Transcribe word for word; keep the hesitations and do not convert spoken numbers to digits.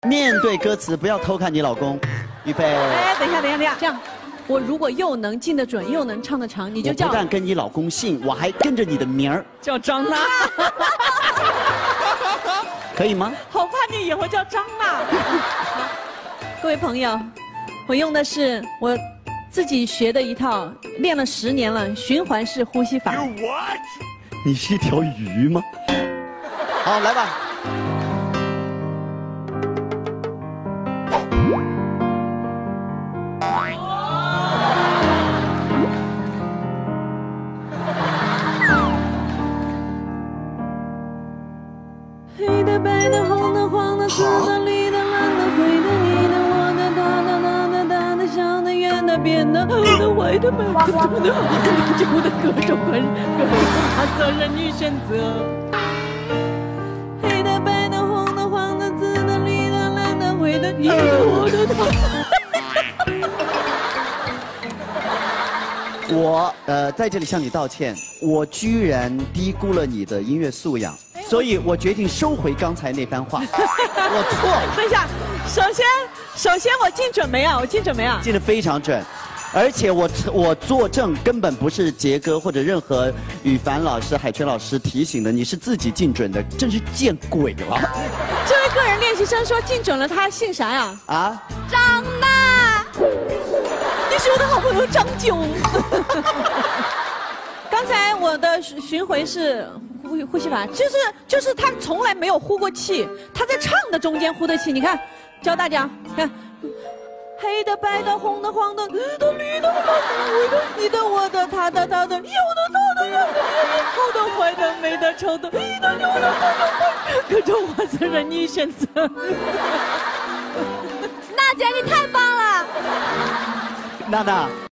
面对歌词，不要偷看你老公。预备。 哎，等一下，等一下，等一下，这样，我如果又能进得准，又能唱得长，你就叫。 我不但跟你老公姓，我还跟着你的名儿， 叫张娜。 可以吗？ 好怕你以后叫张娜。各位朋友，我用的是我自己学的一套，练了十年了循环式呼吸法。 你是一条鱼吗？好，来吧。 黑的、白的、红的、黄的、紫的、绿的、蓝的、灰的、你的、我的、他的、他的、大的、小的、圆的、扁的、黑的、坏的、白的、红的、黄的、旧的，各种各各种花色任你选择。黑的、白的、红的、黄的、紫的、绿的、蓝的、灰的、你的、我的、他的。 我呃在这里向你道歉，我居然低估了你的音乐素养。所以我决定收回刚才那番话，我错了。 等一下，首先，首先我进准没啊？我进准没啊？ 进得非常准，而且我我作证根本不是杰哥或者任何羽凡老师、海泉老师提醒的，你是自己进准的，真是见鬼了！ 这位个人练习生说进准了，他姓啥呀？ 啊？ 张娜，你是我的好朋友张九。刚才我的巡回是。呼呼吸法就是就是他从来没有呼过气，他在唱的中间呼的气。你看，教大家看，黑的、白的、红的、黄的、绿的、绿的、蓝的、灰的，你的、我的、他的、他的、有的、他的、有的、好的、坏的、美的、丑的、一的、有的、好的、坏，各种花色任你选择。 娜姐，你太棒了！ 娜娜。